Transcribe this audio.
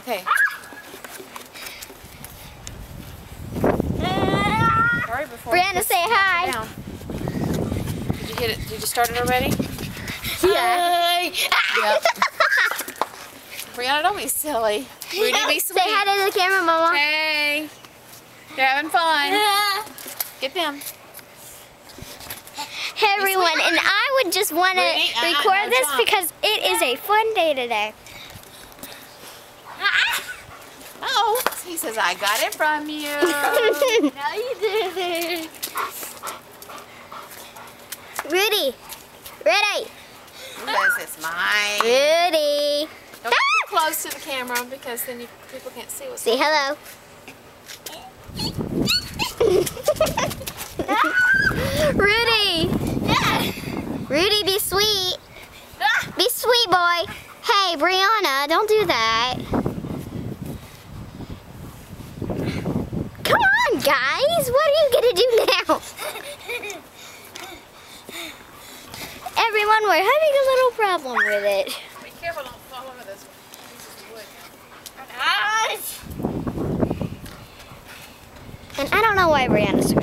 Okay. Hurry before Brianna, say hi. down. Did you get it? Did you start it already? Yeah. Yep. Brianna, don't be silly. Rudy, be sweet. Say hi to the camera, Mama. Hey. You're having fun. Get them. Hey everyone, and I would just want to record this because it is a fun day today. Oh, he says, I got it from you. No, you didn't. Rudy. Rudy. This is mine. Rudy. Don't get too close to the camera because then people can't see what's Say hello. Rudy. Rudy, be sweet. Be sweet, boy. Hey, Brianna, don't do that. Come on, guys. What are you going to do now? Everyone, we're having a little problem with it. Be careful, don't fall over this piece of wood. And I don't know why Brianna's